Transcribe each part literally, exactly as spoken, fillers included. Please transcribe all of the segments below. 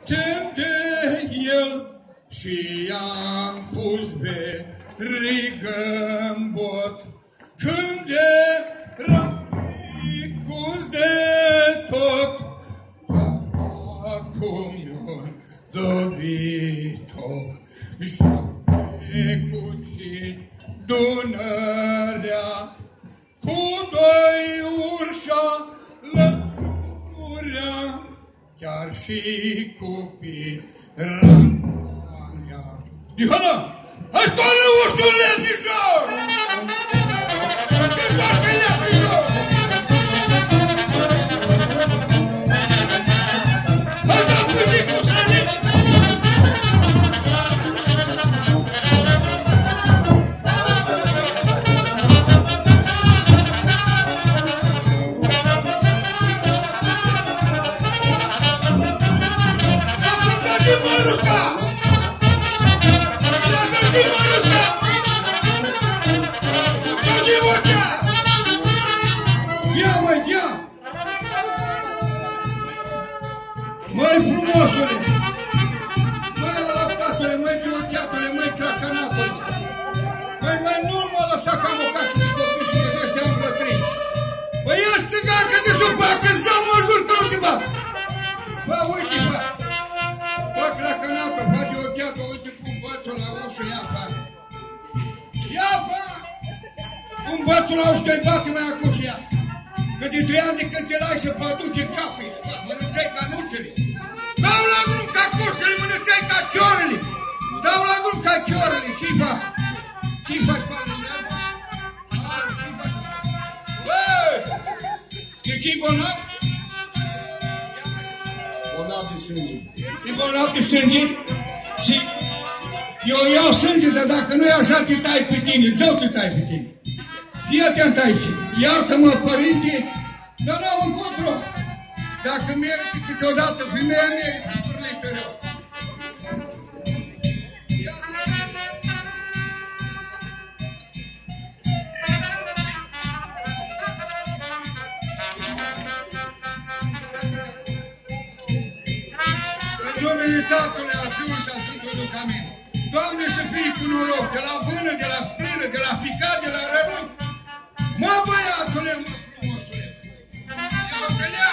tem de el și i-am pus berigă-n bot. Când eram ficus de tot, acum i-o dobitoc. Și cuții Dunărea, cu doi urșa lăurea, chiar și cu pirania. Dihana, hai toarnă urșurile de jos! Dezbarcă-le pe jos! Hai da muzicul să ne... Măi frumosule, măi alaptatule, măi giocheatule, măi cracănatule, măi, măi, nu mă lăsa ca am o casă de copii și neveste am bătrâni. Băi, el strigacă de sub bată, zău, mă jur că nu te bat. Bă, uite, bă, bă, cracănată, bă, giocheată, uite cum bățul la ușă, ia, bă. Ia, bă, cum bățul la ușă te-i bate mai acum și ia. Că de trei ani de când te lași să vă aduce capul, bă, mănânțai ca nuțele. Dau la drum ca coșele, mănânțai ca ciorele. Dau la drum ca ciorele, și-i bă. Ce-i faci, bă, nu mi-a dus? Ce-i faci? Bă, de ce-i bolnav? Bolnav de sânge. E bolnav de sânge? Și eu iau sânge, dar dacă nu e așa, te tai pe tine, zău te tai pe tine. Fii atent aici, iartă-mă, părinte, dar n-am încotro. Dacă merită câteodată, femeia merită turlită rău. În numele Tatălui, al Fiului și al Sfântului Duh, amin. Doamne, să fii cu noroc, de la vână, de la sprină, de la picat, de la rărunchi. Mă, băiatule, mă, frumosule! Ia-mă că lea!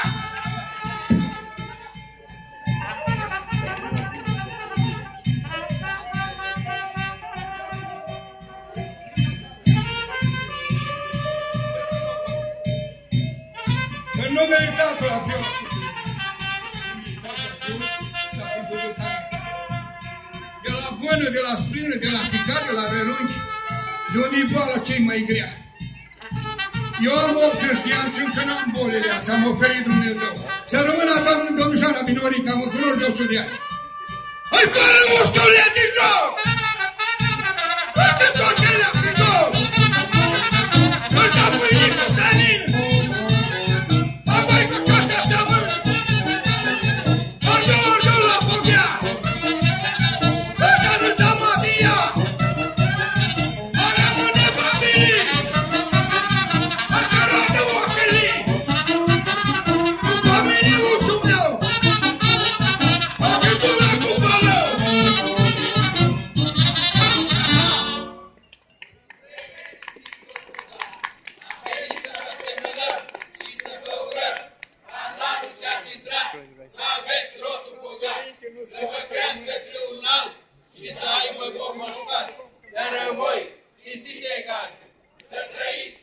În numele Tatălui, al Fiului și al Sfântului Duh, de la vână, de la sprină, de la picat, de la rărunchi, de unde-i boala cei mai grea. Eu am optzeci de ani și încă n-am bolile astea, am oferit Dumnezeu. Să rămână doamnă domnișoara Minorica, mă cunoști de o sută de ani. Hai toarnă mușturile de jos! Uite toatele de jos! Uite pâinică, sanină! Apoi cu toate astea, bă! Ardă, ardă la bogea! Ăsta râza Maria! A rămâne familii! Să aveți rotul bogat, să vă crească tribunal și să aibă vom moșcat. Dar voi, cinstite gazde, să trăiți